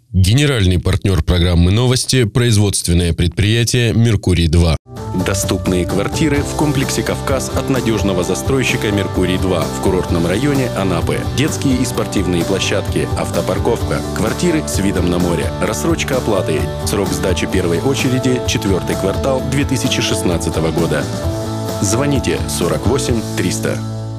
Генеральный партнер программы «Новости» – производственное предприятие «Меркурий-2». Доступные квартиры в комплексе «Кавказ» от надежного застройщика «Меркурий-2» в курортном районе Анапы. Детские и спортивные площадки, автопарковка, квартиры с видом на море, рассрочка оплаты. Срок сдачи первой очереди – 4-й квартал 2016 года. Звоните 48 300.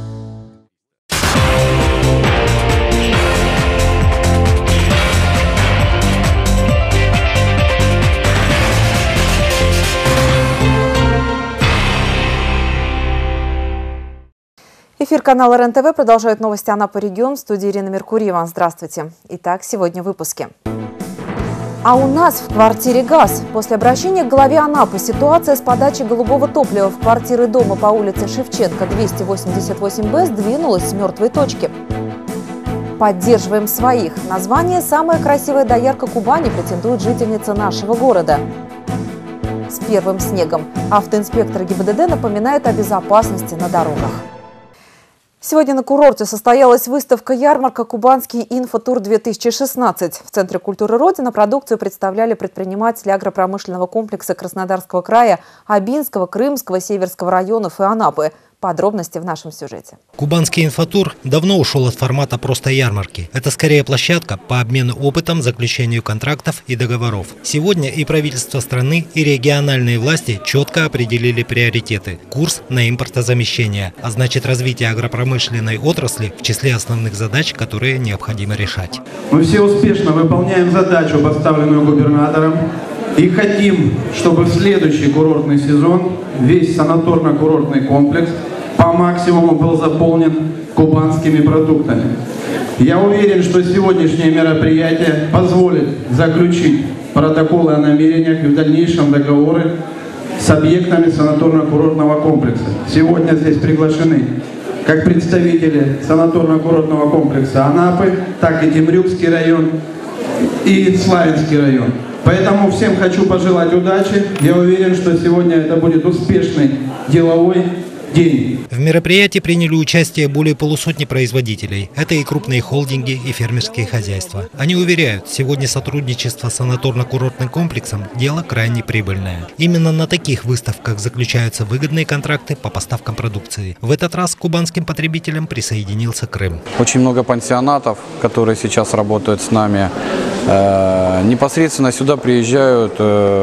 Эфир канала РЕН-ТВ продолжает новости Анапы регион. В студии Ирина Меркурьева. Здравствуйте. Итак, сегодня в выпуске. А у нас в квартире газ. После обращения к главе Анапы ситуация с подачей голубого топлива в квартиры дома по улице Шевченко, 288Б сдвинулась с мертвой точки. Поддерживаем своих. Название «Самая красивая доярка Кубани» претендует жительница нашего города. С первым снегом. Автоинспектор ГИБДД напоминает о безопасности на дорогах. Сегодня на курорте состоялась выставка-ярмарка «Кубанский инфотур-2016». В Центре культуры Родина продукцию представляли предприниматели агропромышленного комплекса Краснодарского края, Абинского, Крымского, Северского районов и Анапы. Подробности в нашем сюжете. Кубанский инфотур давно ушел от формата просто ярмарки. Это скорее площадка по обмену опытом, заключению контрактов и договоров. Сегодня и правительство страны, и региональные власти четко определили приоритеты. Курс на импортозамещение, а значит развитие агропромышленной отрасли в числе основных задач, которые необходимо решать. Мы все успешно выполняем задачу, поставленную губернатором. И хотим, чтобы в следующий курортный сезон весь санаторно-курортный комплекс по максимуму был заполнен кубанскими продуктами. Я уверен, что сегодняшнее мероприятие позволит заключить протоколы о намерениях и в дальнейшем договоры с объектами санаторно-курортного комплекса. Сегодня здесь приглашены как представители санаторно-курортного комплекса Анапы, так и Темрюкский район и Славянский район. Поэтому всем хочу пожелать удачи. Я уверен, что сегодня это будет успешный деловой день. В мероприятии приняли участие более полусотни производителей. Это и крупные холдинги, и фермерские хозяйства. Они уверяют, сегодня сотрудничество с санаторно-курортным комплексом – дело крайне прибыльное. Именно на таких выставках заключаются выгодные контракты по поставкам продукции. В этот раз к кубанским потребителям присоединился Крым. Очень много пансионатов, которые сейчас работают с нами. Непосредственно сюда приезжают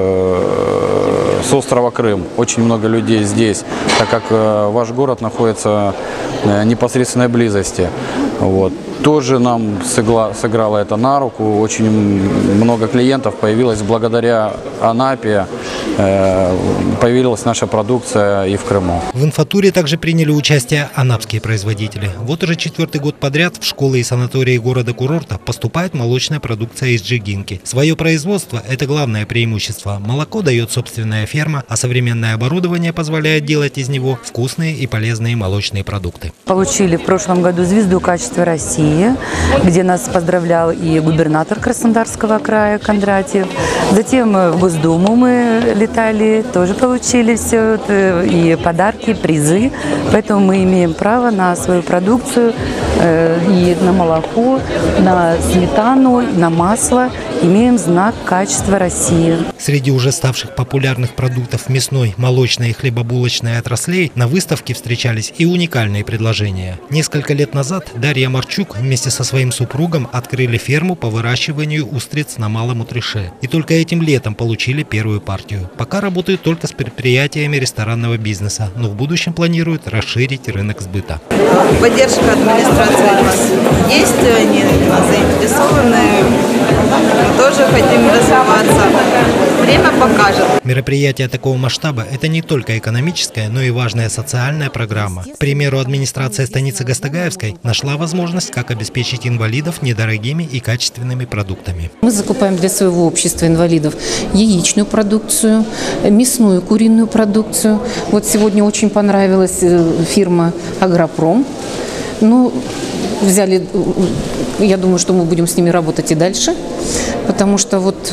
с острова Крым. Очень много людей здесь, так как ваш город находится в непосредственной близости. Вот. Тоже нам сыграло это на руку. Очень много клиентов появилось благодаря Анапе. Появилась наша продукция и в Крыму. В инфотуре также приняли участие анапские производители. Вот уже 4-й год подряд в школы и санатории города-курорта поступает молочная продукция из Джигинки. Свое производство – это главное преимущество. Молоко дает собственная ферма, а современное оборудование позволяет делать из него вкусные и полезные молочные продукты. Получили в прошлом году звезду качества России, где нас поздравлял и губернатор Краснодарского края Кондратьев. Затем в Госдуму мы летали, тоже получили все, и подарки, и призы. Поэтому мы имеем право на свою продукцию, и на молоко, на сметану, на масло. Имеем знак качества России. Среди уже ставших популярных продуктов мясной, молочной и хлебобулочной отраслей на выставке встречались и уникальные предложения. Несколько лет назад Дарья Марчук вместе со своим супругом открыли ферму по выращиванию устриц на Малом Утрише. И только этим летом получили первую партию. Пока работают только с предприятиями ресторанного бизнеса, но в будущем планируют расширить рынок сбыта. Поддержка администрации у нас есть, они заинтересованы. Мы тоже хотим развиваться. Время покажет. Мероприятие такого масштаба – это не только экономическая, но и важная социальная программа. К примеру, администрация станицы Гастагаевской нашла возможность, как обеспечить инвалидов недорогими и качественными продуктами. Мы закупаем для своего общества инвалидов яичную продукцию, мясную куриную продукцию. Вот сегодня очень понравилась фирма «Агропром». Ну, взяли, я думаю, что мы будем с ними работать и дальше, потому что вот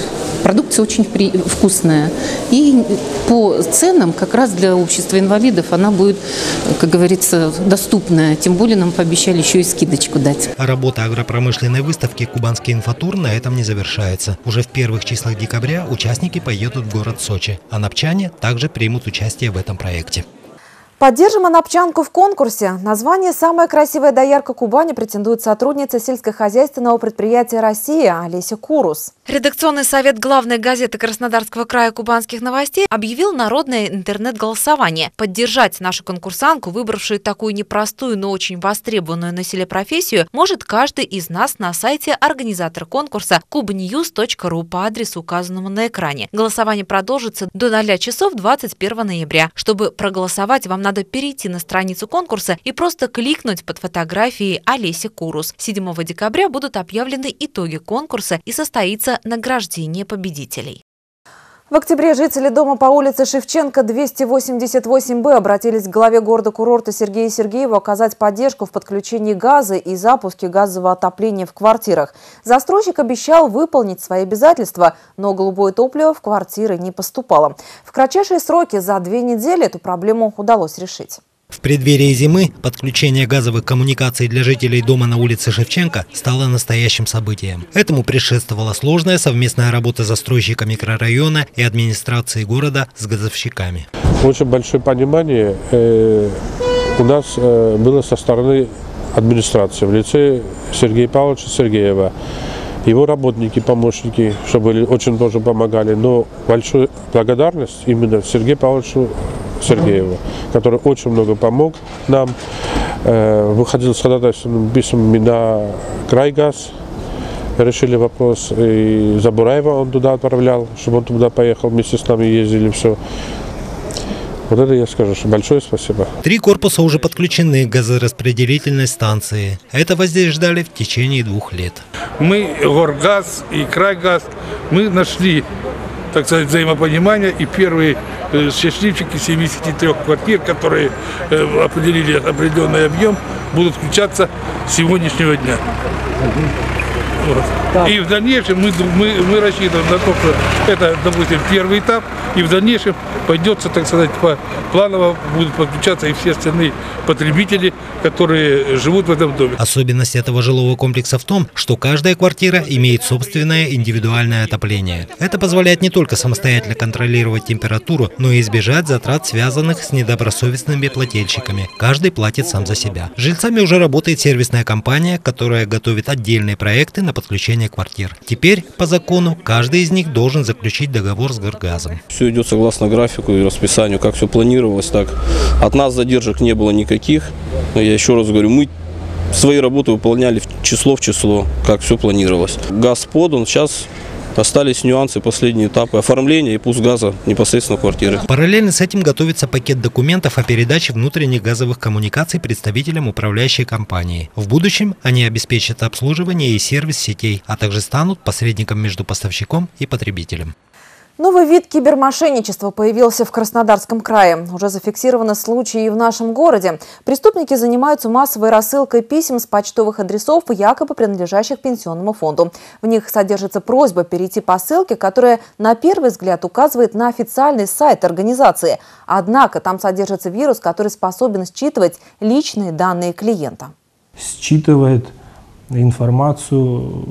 Продукция очень вкусная. И по ценам как раз для общества инвалидов она будет, как говорится, доступная. Тем более нам пообещали еще и скидочку дать. Работа агропромышленной выставки «Кубанский инфотур» на этом не завершается. Уже в первых числах декабря участники поедут в город Сочи. Анапчане также примут участие в этом проекте. Поддержим анапчанку в конкурсе. На звание «Самая красивая доярка Кубани» претендует сотрудница сельскохозяйственного предприятия России Олеся Курус. Редакционный совет главной газеты Краснодарского края «Кубанских новостей» объявил народное интернет-голосование. Поддержать нашу конкурсантку, выбравшую такую непростую, но очень востребованную на селе профессию, может каждый из нас на сайте организатора конкурса kubnews.ru по адресу, указанному на экране. Голосование продолжится до 0 часов 21 ноября. Чтобы проголосовать, вам надо перейти на страницу конкурса и просто кликнуть под фотографией Олеси Курус. 7 декабря будут объявлены итоги конкурса и состоится награждение победителей. В октябре жители дома по улице Шевченко, 288Б обратились к главе города-курорта Сергею Сергееву оказать поддержку в подключении газа и запуске газового отопления в квартирах. Застройщик обещал выполнить свои обязательства, но голубое топливо в квартиры не поступало. В кратчайшие сроки за 2 недели эту проблему удалось решить. В преддверии зимы подключение газовых коммуникаций для жителей дома на улице Шевченко стало настоящим событием. Этому предшествовала сложная совместная работа застройщика микрорайона и администрации города с газовщиками. Очень большое понимание у нас было со стороны администрации в лице Сергея Павловича Сергеева. Его работники, помощники, чтобы очень тоже помогали. Но большую благодарность именно Сергею Павловичу Сергееву, который очень много помог нам, выходил с ходатайственными письмами на Крайгаз, решили вопрос, и Забураева он туда отправлял, чтобы он туда поехал, вместе с нами ездили, все. Вот это я скажу, что большое спасибо. 3 корпуса уже подключены к газораспределительной станции. Этого здесь ждали в течение 2 лет. Мы, Горгаз и Крайгаз, мы нашли, так сказать, взаимопонимание, и первые счастливчики 73 квартир, которые определили определенный объем, будут включаться с сегодняшнего дня. Вот. И в дальнейшем мы рассчитываем на то, что это, допустим, первый этап, и в дальнейшем пойдется, так сказать, планово будут подключаться и все остальные потребители, которые живут в этом доме. Особенность этого жилого комплекса в том, что каждая квартира имеет собственное индивидуальное отопление. Это позволяет не только самостоятельно контролировать температуру, но и избежать затрат, связанных с недобросовестными плательщиками. Каждый платит сам за себя. С жильцами уже работает сервисная компания, которая готовит отдельные проекты на подключение квартир. Теперь, по закону, каждый из них должен заключить договор с Горгазом. Все идет согласно графику и расписанию, как все планировалось, так. От нас задержек не было никаких. Но я еще раз говорю, мы свои работы выполняли в число, как все планировалось. Газ подан, сейчас остались нюансы, последние этапы оформления и пуск газа непосредственно в квартиры. Параллельно с этим готовится пакет документов о передаче внутренних газовых коммуникаций представителям управляющей компании. В будущем они обеспечат обслуживание и сервис сетей, а также станут посредником между поставщиком и потребителем. Новый вид кибермошенничества появился в Краснодарском крае. Уже зафиксированы случаи и в нашем городе. Преступники занимаются массовой рассылкой писем с почтовых адресов, якобы принадлежащих пенсионному фонду. В них содержится просьба перейти по ссылке, которая на первый взгляд указывает на официальный сайт организации. Однако там содержится вирус, который способен считывать личные данные клиента. Считывает информацию,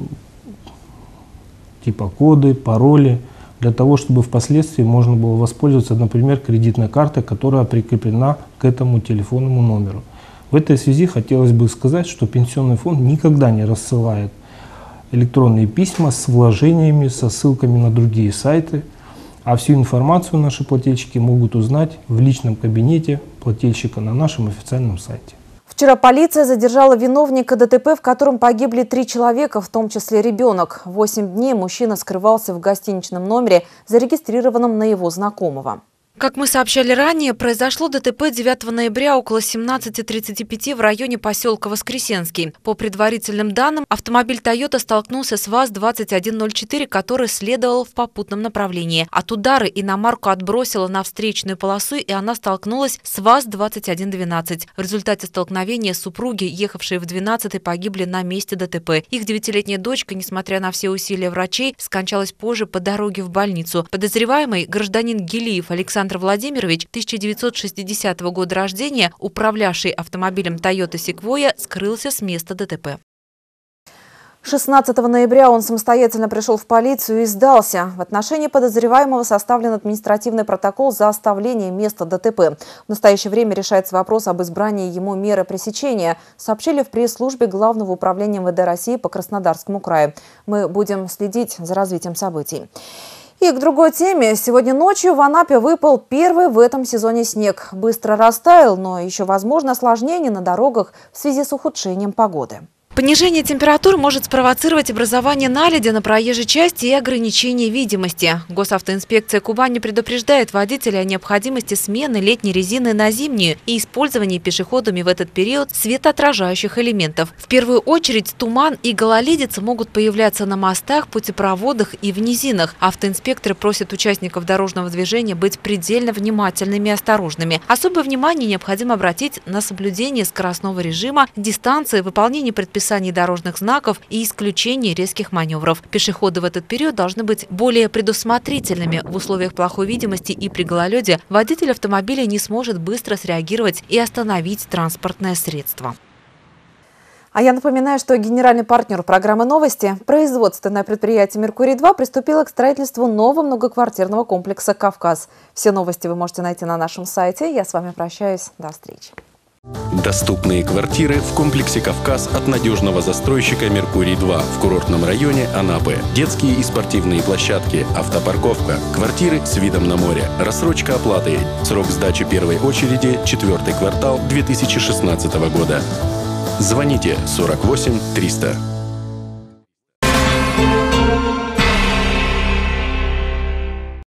типа коды, пароли, для того, чтобы впоследствии можно было воспользоваться, например, кредитной картой, которая прикреплена к этому телефонному номеру. В этой связи хотелось бы сказать, что пенсионный фонд никогда не рассылает электронные письма с вложениями, со ссылками на другие сайты, а всю информацию наши плательщики могут узнать в личном кабинете плательщика на нашем официальном сайте. Вчера полиция задержала виновника ДТП, в котором погибли 3 человека, в том числе ребенок. 8 дней мужчина скрывался в гостиничном номере, зарегистрированном на его знакомого. Как мы сообщали ранее, произошло ДТП 9 ноября около 17:35 в районе поселка Воскресенский. По предварительным данным, автомобиль Toyota столкнулся с ВАЗ-2104, который следовал в попутном направлении. От удара иномарку отбросило на встречную полосу, и она столкнулась с ВАЗ-2112. В результате столкновения супруги, ехавшие в 12-й, погибли на месте ДТП. Их 9-летняя дочка, несмотря на все усилия врачей, скончалась позже по дороге в больницу. Подозреваемый, гражданин Гилиев Александр Владимирович, 1960 года рождения, управлявший автомобилем Toyota Sequoia, скрылся с места ДТП. 16 ноября он самостоятельно пришел в полицию и сдался. В отношении подозреваемого составлен административный протокол за оставление места ДТП. В настоящее время решается вопрос об избрании ему меры пресечения, сообщили в пресс-службе Главного управления МВД России по Краснодарскому краю. Мы будем следить за развитием событий. И к другой теме. Сегодня ночью в Анапе выпал первый в этом сезоне снег. Быстро растаял, но еще возможно осложнение на дорогах в связи с ухудшением погоды. Понижение температур может спровоцировать образование наледи на проезжей части и ограничение видимости. Госавтоинспекция Кубани предупреждает водителей о необходимости смены летней резины на зимнюю и использования пешеходами в этот период светоотражающих элементов. В первую очередь туман и гололедица могут появляться на мостах, путепроводах и в низинах. Автоинспекторы просят участников дорожного движения быть предельно внимательными и осторожными. Особое внимание необходимо обратить на соблюдение скоростного режима, дистанции, выполнение предписаний дорожных знаков и исключение резких маневров. Пешеходы в этот период должны быть более предусмотрительными. В условиях плохой видимости и при гололеде водитель автомобиля не сможет быстро среагировать и остановить транспортное средство. А я напоминаю, что генеральный партнер программы «Новости», производственное предприятие «Меркурий-2» приступило к строительству нового многоквартирного комплекса «Кавказ». Все новости вы можете найти на нашем сайте. Я с вами прощаюсь. До встречи. Доступные квартиры в комплексе «Кавказ» от надежного застройщика «Меркурий-2» в курортном районе Анапы. Детские и спортивные площадки, автопарковка, квартиры с видом на море, рассрочка оплаты. Срок сдачи первой очереди – 4-й квартал 2016 года. Звоните 48 300.